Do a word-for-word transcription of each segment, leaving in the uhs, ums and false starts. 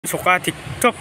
Suka TikTok.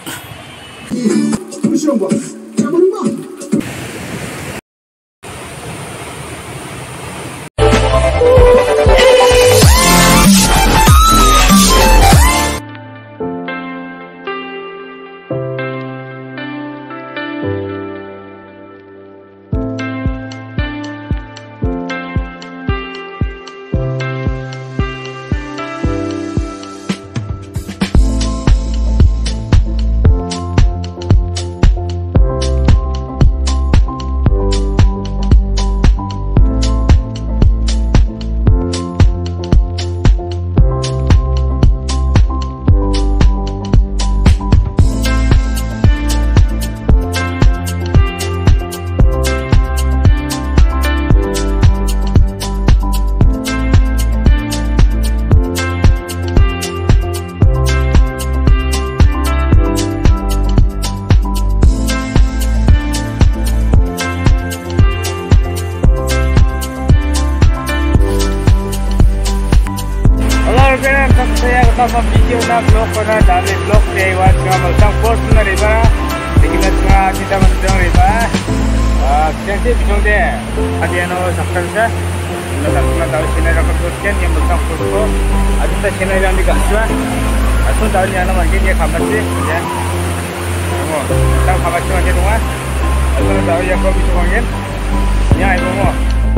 Saya ketemu video na vlog ko na dari vlog day one nga maltang post na riba dikinat nga kita masdang riba ah kasi bijong de adi ano saktan sa natak na daw sinara ko ken yang maltang post ko adi ta sinara yang dikaswa aso daw niya naman kaya kamatsi ya mo tang kamatsi man dito nga aso daw ya ko bijong ngin ya ibo mo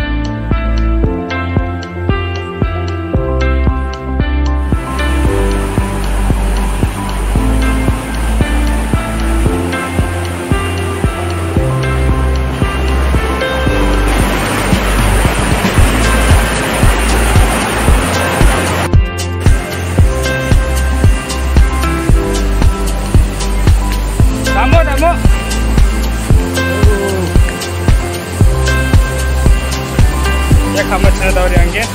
Tamo, tamo. Ya kamat sana tahu dia angin.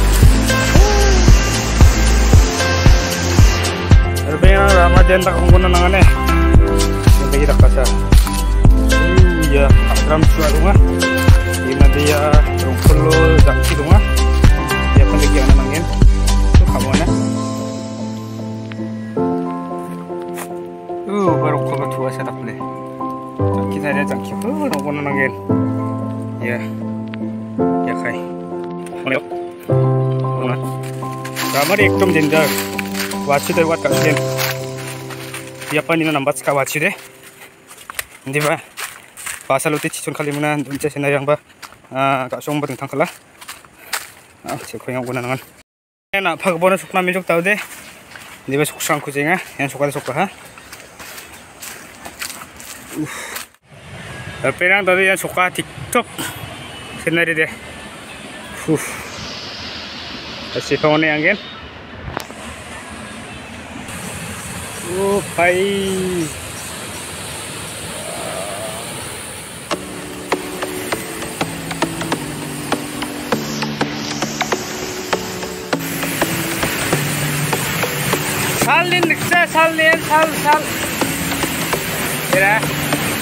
Rupanya Ramadan tak kungkunan nangan eh. Nanti kita kasar. Uh ya, akram suara rumah. Ini dia rungkulu zakti rumah. Dia pendeki anak angin. Tu kamu na. Uh baru kau tua saya tak boleh. Kita ada zakti. Uh rungkulu angin. Ya. Ya kai. Mana? Mana? Ramai ekdom jendar. Watch deh, watch kasihan. Siapa ni nampak sekali watch deh. Ini bah. Pasal uti cicun kali mana dunce senar yang bah. Kak song bertentang kalah. Ah, cekoi yang guna nangan. Nak pakai bonus sukna minjuk tahu deh. Ini bah suksang kucingnya. Yang suka suka ha. Uh. Perang tadi yang suka TikTok. Senar deh. Uh. Kasih kawan yang gen. Oh, baik. Salin, saya salin, sal, sal. Kira.